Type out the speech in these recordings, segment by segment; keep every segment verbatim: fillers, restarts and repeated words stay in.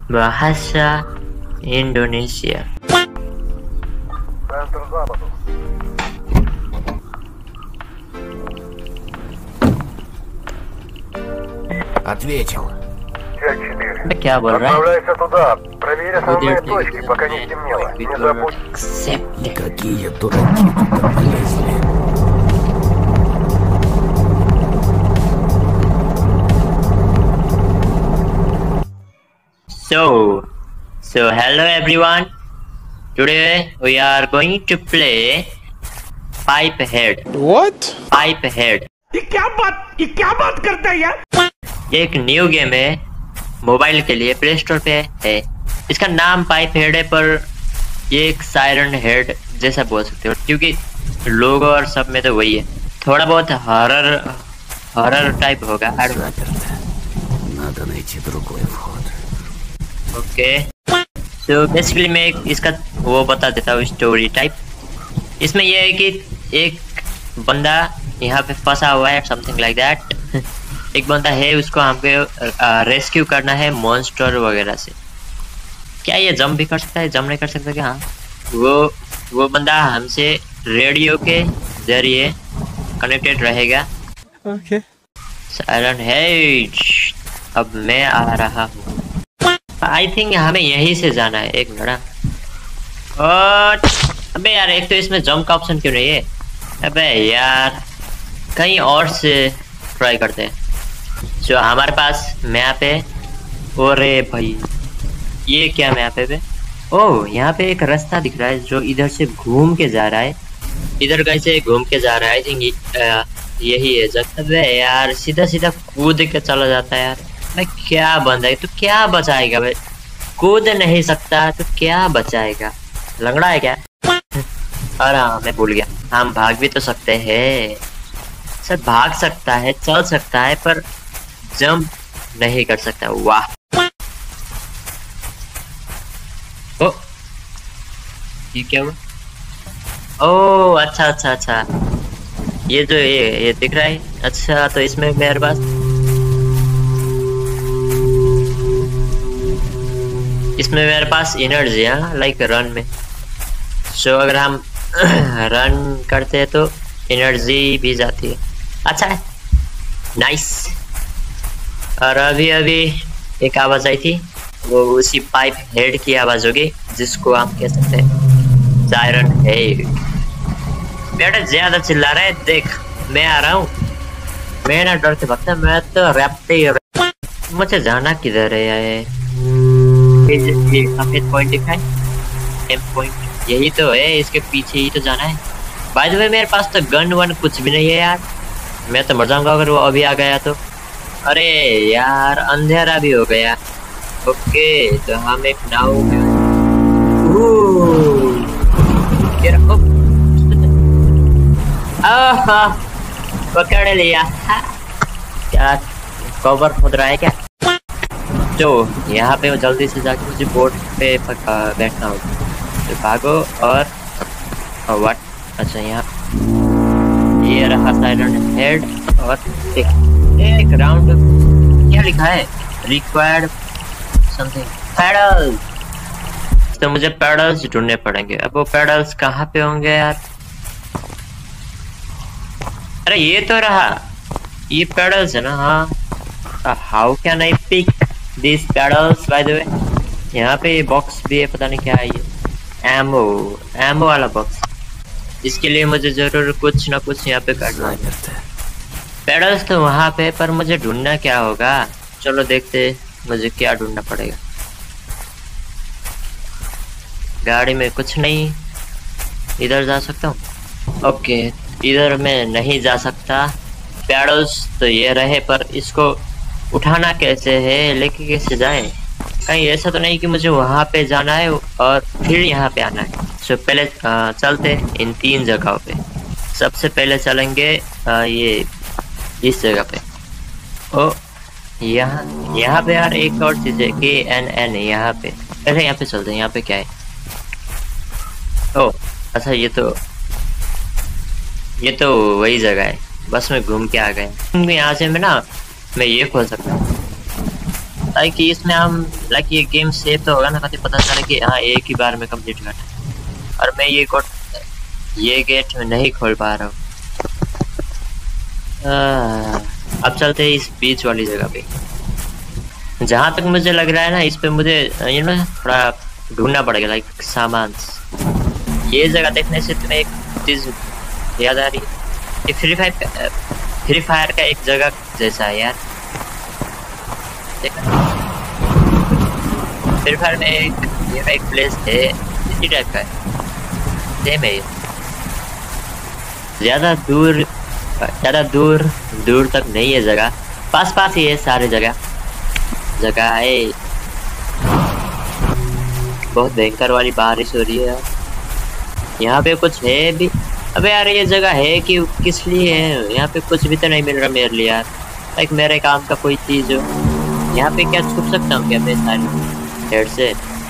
Bahasa Indonesia. Ответил. क्या बोल रहा है? Отправляйся туда. Проверь основные точки, пока не стемнело. Не забудь. Accept. Какие дураки туда полезли. So, so hello everyone. Today we are going to play Pipe Head. What? Pipe Head. ये क्या बात ये क्या बात करता है यार? एक न्यू गेम है मोबाइल के लिए, प्ले स्टोर पे है। इसका नाम पाइप हेड है, पर ये एक सायरन हेड जैसा बोल सकते हो, क्योंकि लोगो और सब में तो वही है। थोड़ा बहुत हॉरर हॉरर टाइप होगा। Надо найти другой вход. ओके, तो बेसिकली मैं एक इसका वो बता देता हूँ स्टोरी टाइप। इसमें यह है कि एक बंदा यहाँ पे फंसा हुआ है, समथिंग लाइक दैट। एक बंदा है, उसको हमको रेस्क्यू करना है मॉन्स्टर वगैरह से। क्या ये जंप भी कर सकता है? जंप नहीं कर सकता क्या? हाँ, वो वो बंदा हमसे रेडियो के जरिए कनेक्टेड रहेगा। Okay. सायरन हेड, अब मैं आ रहा हूँ। आई थिंक हमें यहीं से जाना है। एक मिनट। और अबे यार, एक तो इसमें जंप का ऑप्शन क्यों नहीं है? अबे यार, कहीं और से ट्राई करते हैं। जो हमारे पास मैप है। अरे भाई, ये क्या मैप है बे? ओह, यहाँ पे एक रास्ता दिख रहा है जो इधर से घूम के जा रहा है। इधर कैसे घूम के जा रहा है? आई थिंक यही है जगह। अबे यार, सीधा सीधा कूद के चला जाता है यार। मैं क्या बंदा है, तो क्या बचाएगा भाई? कूद नहीं सकता तो क्या बचाएगा? लंगड़ा है क्या? अरे हाँ, मैं भूल गया, हम भाग भी तो सकते हैं। सर भाग सकता है, चल सकता है, पर जंप नहीं कर सकता। वाह। ओ, ये क्या हुआ? ओह अच्छा अच्छा अच्छा, ये जो ये ये दिख रहा है। अच्छा, तो इसमें मेरे पास इसमें मेरे पास एनर्जी है, लाइक रन में। सो अगर हम रन करते हैं तो एनर्जी भी जाती है। अच्छा है, नाइस। और अभी अभी एक आवाज आई थी, वो उसी पाइप हेड की आवाज होगी, जिसको हम कह सकते हैं सायरन हेड। बेटा ज्यादा चिल्ला रहा है, देख मैं आ रहा हूँ। मैं ना डर के भागता, मैं तो रैपते। मुझे जाना किधर है यार? ये सफेद पॉइंट दिखा है, एम पॉइंट, यही तो है। इसके पीछे ही तो जाना है। बाय द वे, मेरे पास तो गन वन कुछ भी नहीं है यार। मैं तो मर जाऊंगा अगर वो अभी आ गया तो। अरे यार, अंधेरा भी हो गया। ओके, तो हम एक नाव में आहा, पकड़ लिया। क्या कवर खोद रहा है क्या? तो यहाँ पे जल्दी से जाके मुझे बोट पे बैठना होगा। तो भागो और व्हाट, अच्छा यहाँ ये रहा सायरन हेड। और एक, एक राउंड क्या लिखा है? Required something paddles. तो मुझे पैडल्स ढूंढने पड़ेंगे। अब वो पैडल्स कहाँ पे होंगे यार? अरे ये तो रहा, ये पैडल्स है ना? हाँ, how can I pick this paddles by the way? यहाँ पे बॉक्स भी है, पता नहीं क्या है ये। एमो एमो वाला बॉक्स। इसके लिए मुझे जरूर कुछ ना कुछ यहाँ पे करना है। पैडल्स तो वहाँ पे, पर मुझे ढूंढना क्या होगा? चलो देखते मुझे क्या ढूंढना पड़ेगा। गाड़ी में कुछ नहीं, इधर जा सकता हूँ? ओके, इधर मैं नहीं जा सकता। पैडल्स तो ये रहे, पर इसको उठाना कैसे है? लेके कैसे जाए? कहीं ऐसा तो नहीं कि मुझे वहाँ पे जाना है और फिर यहाँ पे आना है? सो पहले आ, चलते इन तीन जगहों पे। सबसे पहले चलेंगे आ, ये इस जगह पे। ओ यहाँ यहाँ पे यार एक और चीज है, के एन एन यहाँ पे। पहले यहाँ पे चलते हैं। यहाँ पे क्या है? ओ अच्छा, ये तो ये तो वही जगह है, बस में घूम के आ गए। यहाँ से मैं ना मैं ये खोल सकता हूँ। लाइक इसमें हम लाइक ये गेम सेव तो होगा ना, कभी पता चले कि हाँ एक ही बार में कंप्लीट करना। और मैं ये कोड ये गेट नहीं खोल पा रहा हूँ। अब चलते हैं इस बीच वाली जगह पे। जहाँ तक मुझे लग रहा है ना, इस पे मुझे यू नो थोड़ा ढूंढना पड़ेगा लाइक सामान। ये जगह देखने से तुम्हें एक चीज याद आ रही है, ये फ्री फायर फ्री फायर का एक जगह जैसा है यार। फ्री फायर में एक ये एक प्लेस है इसी टाइप का है, सेम है। ज्यादा दूर ज्यादा दूर दूर तक नहीं है जगह, पास पास ही है सारे जगह जगह है। बहुत भयंकर वाली बारिश हो रही है यहाँ पे। कुछ है भी? अबे यार ये जगह है कि किस लिए है? यहाँ पे कुछ भी तो नहीं मिल रहा मेरे लिए यार। लाइक मेरे काम का कोई चीज हो। यहाँ पे क्या छुप सकता हूँ क्या मैं सारी हेड से?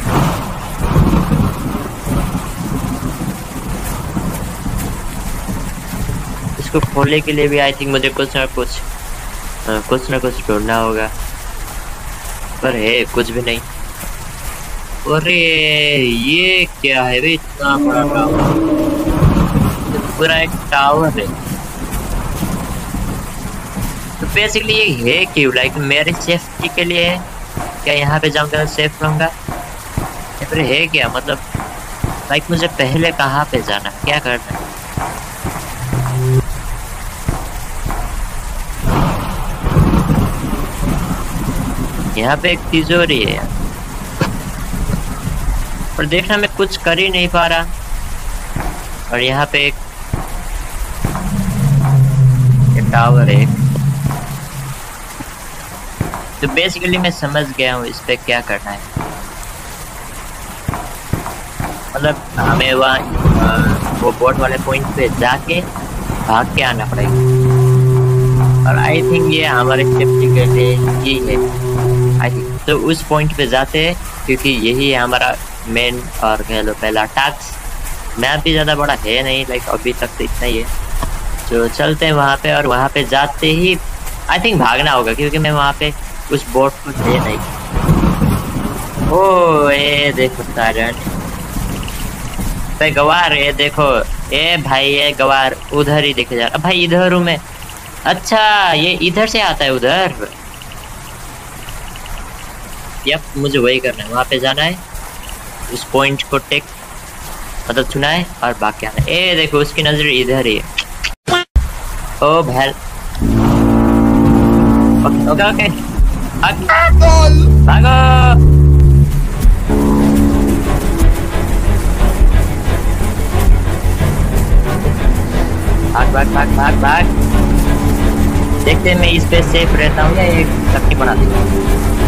इसको खोलने के लिए भी आई थिंक मुझे कुछ ना कुछ आ, कुछ ना कुछ ढूंढना होगा, पर है कुछ भी नहीं। अरे ये क्या है भाई? इतना बड़ा टावर, पूरा एक टावर है। तो बेसिकली ये है क्यों? लाइक मेरी सेफ्टी के लिए है क्या? यहाँ पे जाऊँगा सेफ रहूँगा या फिर है क्या? मतलब लाइक मुझे पहले कहाँ पे जाना, क्या करना है? यहाँ पे एक तिजोरी है यार, और देखना मैं कुछ कर ही नहीं पा रहा। और यहाँ पे एक टावर है। तो बेसिकली मैं समझ गया हूँ इस पे क्या करना है। मतलब हमें वहाँ वो बोट वाले पॉइंट पे जाके भाग के आना पड़ेगा। और आई थिंक ये हमारे सेफ्टी के लिए ही है आई थिंक। तो उस पॉइंट पे जाते हैं क्योंकि यही है हमारा मेन और कह लो पहला टास्क। मैप भी ज़्यादा बड़ा है नहीं, लाइक अभी तक तो इतना ही है। तो चलते हैं वहाँ पे, और वहाँ पे जाते ही आई थिंक भागना होगा क्योंकि मैं वहाँ पे उस बोट को दे नहीं। ओ ये देखो साजन, भाई गवार है देखो। ए भाई ये गवार उधर ही दिखे जा रहा। भाई इधर हूँ मैं। अच्छा ये इधर से आता है उधर। यप मुझे वही करना है, वहाँ पे जाना है, उस पॉइंट को टेक मतलब चुना है और भाग के आना है। ए देखो उसकी नजर इधर ही है। ओ भैल ओके ओके ओके भागो भाग भाग भाग भाग भाग। देखते हैं मैं इस पे सेफ रहता हूँ या एक चक्की बना देता हूँ।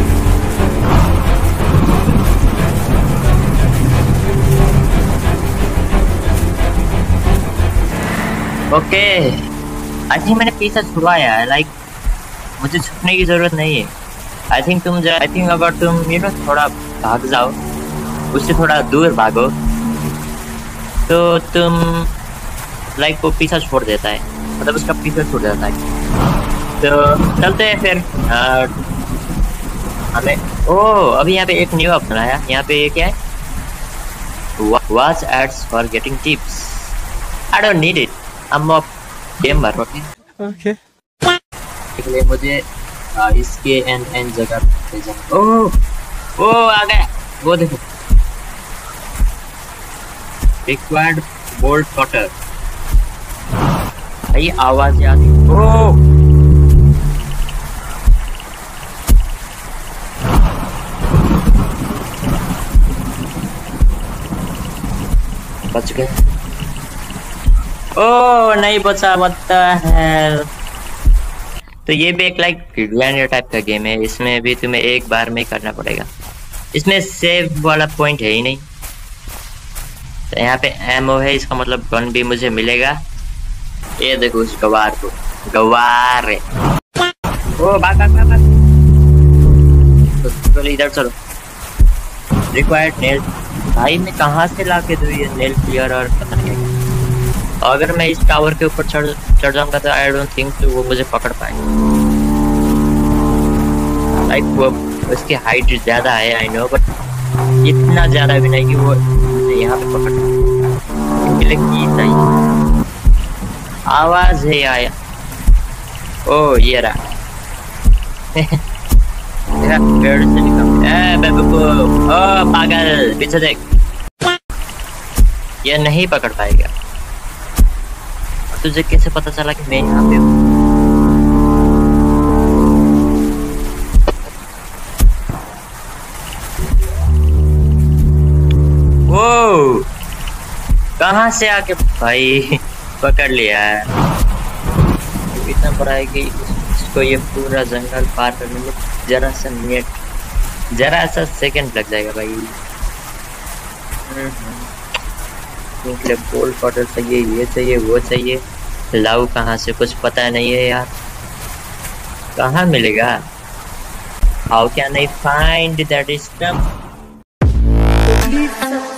ओके आई थिंक मैंने पीछा छुड़वाया है। लाइक मुझे छुपने की जरूरत नहीं है। आई थिंक तुम आई थिंक अगर तुम यू नो थोड़ा भाग जाओ, उससे थोड़ा दूर भागो, तो तुम लाइक वो पीछा छोड़ देता है, मतलब उसका पीछा छोड़ देता है। तो चलते हैं फिर। आ, हमें ओ अभी यहाँ पे एक न्यू ऑप्शन आया। यहाँ पे ये क्या है? Watch ads for getting tips. I don't need it, I am a gamer. Okay okay इसलिए मुझे आ, इसके एन एन जगह पे जाना। ओह ओ आ गया वो देखो, रिक्वायर्ड बोल्ट कटर। ये आवाज आती। ओह बच गए। ओह नहीं बचा, व्हाट द हेल। तो ये भी एक लाइक ग्लैंडर टाइप का गेम है। इसमें भी तुम्हें एक बार में करना पड़ेगा। इसमें सेव वाला पॉइंट है ही नहीं। तो यहाँ पे एमओ है, इसका मतलब गन भी मुझे मिलेगा। ये देखो उस गवार को, गवार है। ओ भाग भाग भाग। तो चलो इधर चलो। Required nail. भाई मैं कहाँ से ला के दूँ ये नेल क्लियर और पता नहीं क्या। अगर मैं इस टावर के ऊपर चढ़ चढ़ जाऊंगा तो आई डोंट थिंक तो वो मुझे पकड़ पाएंगे। लाइक वो उसकी हाइट ज्यादा है आई नो, बट इतना ज्यादा भी नहीं कि वो यहाँ पे पकड़ की नहीं। आवाज है आया। ओ ये रहा। मेरा पेड़ से निकल। ए बेबू, ओ पागल, पीछे देख। ये नहीं पकड़ पाएगा। तुझे कैसे पता चला कि मैं यहाँ पे हूँ? वो कहाँ से आके भाई पकड़ लिया है। इतना बड़ा है कि इसको ये पूरा जंगल पार करने में जरा सा मिनट, जरा सा सेकंड लग जाएगा भाई। गोल्ड बॉटल चाहिए, ये चाहिए, वो चाहिए। लाऊ कहाँ से कुछ पता नहीं है यार, कहाँ मिलेगा? How can I find that stuff?